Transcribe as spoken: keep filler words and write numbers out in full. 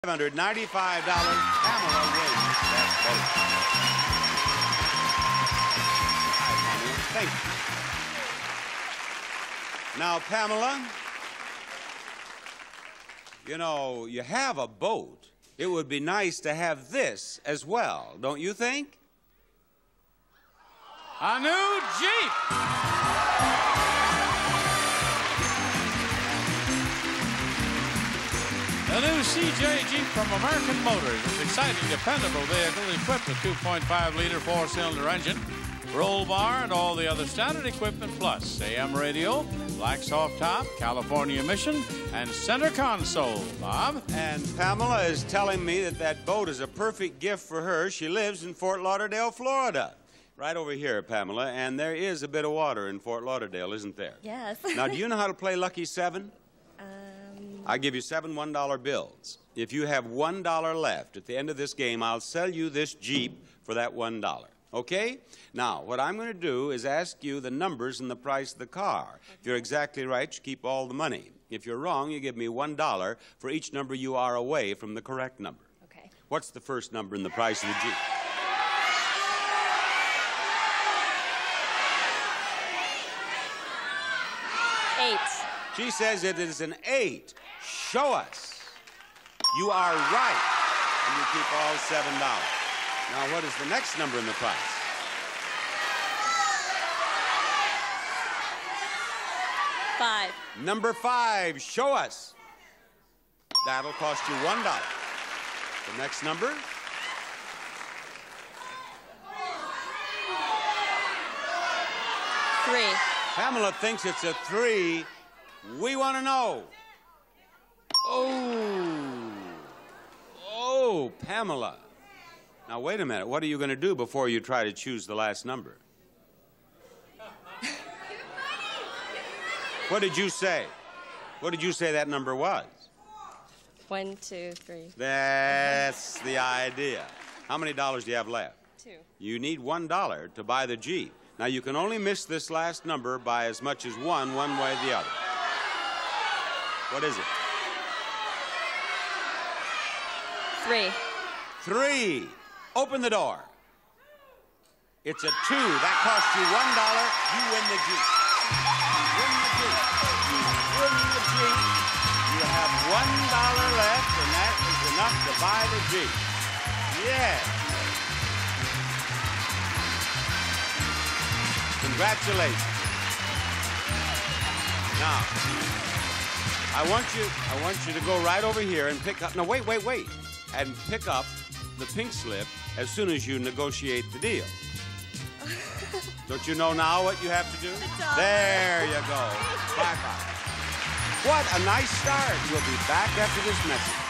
five hundred ninety-five dollars. Pamela wins that boat. Hi, Pamela. Thank you. Now, Pamela, you know, you have a boat. It would be nice to have this as well, don't you think? A new Jeep. The new C J Jeep from American Motors is an exciting, dependable vehicle equipped with two point five liter four-cylinder engine, roll bar, and all the other standard equipment, plus A M radio, black soft top, California emission, and center console. Bob? And Pamela is telling me that that boat is a perfect gift for her. She lives in Fort Lauderdale, Florida. Right over here, Pamela, and there is a bit of water in Fort Lauderdale, isn't there? Yes. Now, do you know how to play Lucky Seven? Um... I give you seven one-dollar bills. If you have one dollar left at the end of this game, I'll sell you this Jeep for that one dollar. Okay? Now, what I'm going to do is ask you the numbers and the price of the car. Okay. If you're exactly right, you keep all the money. If you're wrong, you give me one dollar for each number you are away from the correct number. Okay. What's the first number in the price of the Jeep? Eight. She says it is an eight. Show us. You are right. And you keep all seven dollars. Now, what is the next number in the price? Five. Number five. Show us. That'll cost you one dollar. The next number? Three. Pamela thinks it's a three. We want to know. Oh. Oh, Pamela. Now, wait a minute. What are you going to do before you try to choose the last number? What did you say? What did you say that number was? One, two, three. That's the idea. How many dollars do you have left? Two. You need one dollar to buy the Jeep. Now, you can only miss this last number by as much as one, one way or the other. What is it? Three. Three. Open the door. It's a two. That costs you one dollar. You win the Jeep. You win the Jeep. You win the Jeep. You have one dollar left, and that is enough to buy the Jeep. Yes. Congratulations. Now, I want you, I want you to go right over here and pick up, no, wait, wait, wait, and pick up the pink slip as soon as you negotiate the deal. Don't you know now what you have to do? There you go. Bye-bye. What a nice start. We'll be back after this message.